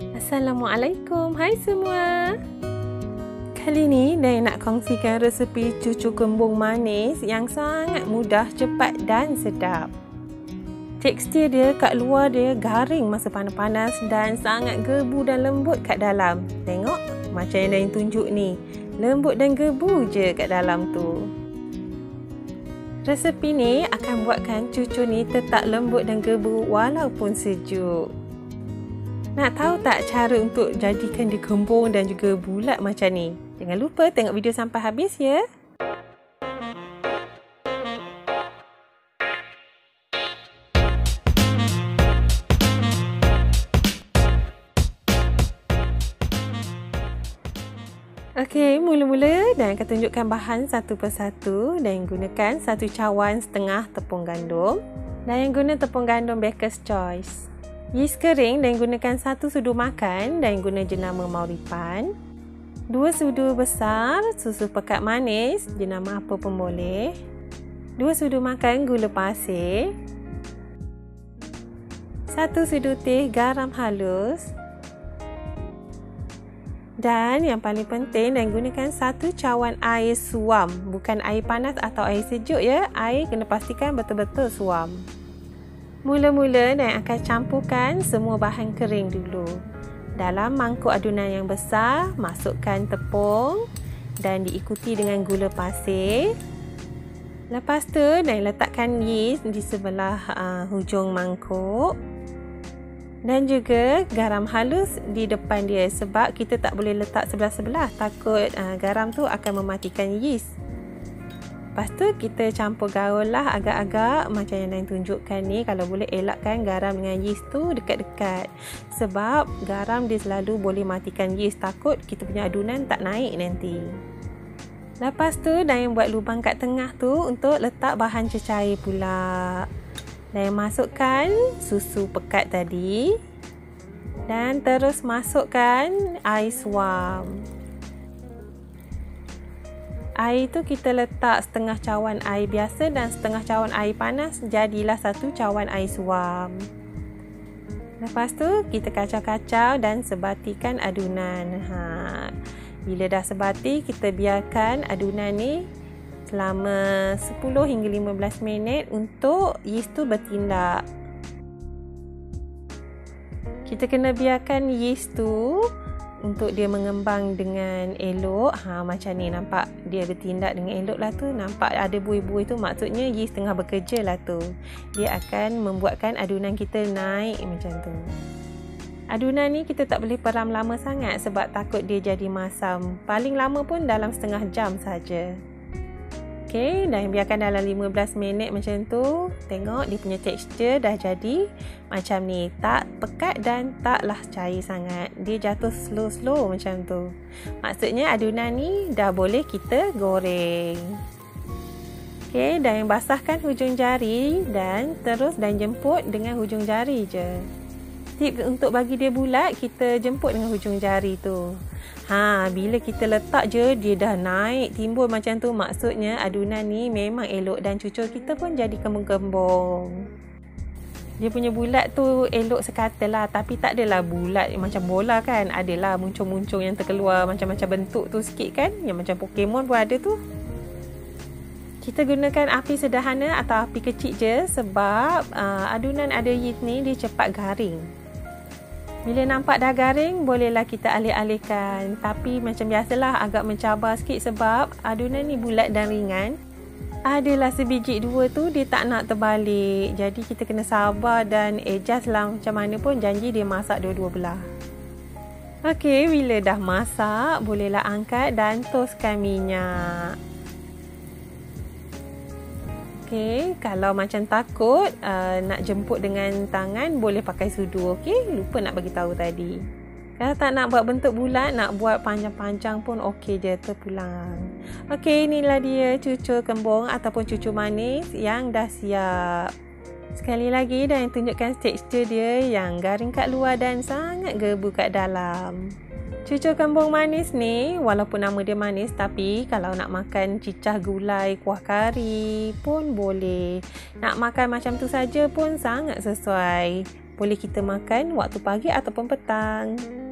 Assalamualaikum, hai semua. Kali ni Day nak kongsikan resepi cucu kembung manis yang sangat mudah, cepat dan sedap. Tekstur dia kat luar dia garing masa panas-panas dan sangat gebu dan lembut kat dalam. Tengok macam yang Day tunjuk ni. Lembut dan gebu je kat dalam tu. Resepi ni akan buatkan cucu ni tetap lembut dan gebu walaupun sejuk. Nak tahu tak cara untuk jadikan dia kembung dan juga bulat macam ni? Jangan lupa tengok video sampai habis ya. Okey, mula-mula Dan akan tunjukkan bahan satu persatu dan gunakan 1 cawan setengah tepung gandum dan yang guna tepung gandum Baker's Choice. Yeast kering dan gunakan 1 sudu makan dan guna jenama Mauripan. 2 sudu besar susu pekat manis, jenama apa pun boleh. 2 sudu makan gula pasir. 1 sudu teh garam halus. Dan yang paling penting dan gunakan 1 cawan air suam, bukan air panas atau air sejuk ya. Air kena pastikan betul-betul suam. Mula-mula Dan akan campurkan semua bahan kering dulu. Dalam mangkuk adunan yang besar, masukkan tepung dan diikuti dengan gula pasir. Lepas tu Dan letakkan yeast di sebelah hujung mangkuk. Dan juga garam halus di depan dia sebab kita tak boleh letak sebelah-sebelah, takut garam tu akan mematikan yeast. Lepas tu kita campur gaul lah agak-agak macam yang Nain tunjukkan ni. Kalau boleh elakkan garam dengan yeast tu dekat-dekat. Sebab garam dia selalu boleh matikan yeast. Takut kita punya adunan tak naik nanti. Lepas tu Nain buat lubang kat tengah tu untuk letak bahan cecair pula. Nain masukkan susu pekat tadi. Dan terus masukkan air suam. Air tu kita letak setengah cawan air biasa dan setengah cawan air panas, jadilah 1 cawan air suam. Lepas tu kita kacau-kacau dan sebatikan adunan. Bila dah sebati, kita biarkan adunan ni selama 10 hingga 15 minit untuk yeast tu bertindak. Kita kena biarkan yeast tu untuk dia mengembang dengan elok. Macam ni nampak dia bertindak dengan elok lah tu. Nampak ada buih-buih tu, maksudnya yeast tengah bekerja lah tu. Dia akan membuatkan adunan kita naik macam tu. Adunan ni kita tak boleh peram lama sangat sebab takut dia jadi masam. Paling lama pun dalam setengah jam saja. Okey, dan biarkan dalam 15 minit macam tu. Tengok dia punya tekstur dah jadi macam ni. Tak pekat dan taklah cair sangat. Dia jatuh slow-slow macam tu. Maksudnya adunan ni dah boleh kita goreng. Okey, dan basahkan hujung jari dan terus dan jemput dengan hujung jari je. Tip untuk bagi dia bulat, kita jemput dengan hujung jari tu. Bila kita letak je, dia dah naik, timbul macam tu. Maksudnya adunan ni memang elok dan cucur kita pun jadi kembung-kembung. Dia punya bulat tu elok sekata lah. Tapi tak adalah bulat macam bola kan. Adalah muncung-muncung yang terkeluar macam-macam bentuk tu sikit kan. Yang macam Pokemon pun ada tu. Kita gunakan api sederhana atau api kecil je. Sebab adunan ada yeast ni dia cepat garing. Bila nampak dah garing, bolehlah kita alih-alihkan. Tapi macam biasalah agak mencabar sikit sebab adunan ni bulat dan ringan. Adalah sebiji 2 tu dia tak nak terbalik. Jadi kita kena sabar dan adjust lah macam mana pun. Janji dia masak dua-dua belah. Okey, bila dah masak, bolehlah angkat dan toskan minyak. Okey, kalau macam takut nak jemput dengan tangan, boleh pakai sudu. Okey, lupa nak bagi tahu tadi. Kalau tak nak buat bentuk bulat, nak buat panjang-panjang pun okey je, terpulang. Okey, inilah dia cucur kembung ataupun cucur manis yang dah siap. Sekali lagi dan tunjukkan tekstur dia yang garing kat luar dan sangat gebu kat dalam. Cucur kembung manis ni, walaupun nama dia manis, tapi kalau nak makan cicah gulai, kuah kari pun boleh. Nak makan macam tu saja pun sangat sesuai. Boleh kita makan waktu pagi ataupun petang.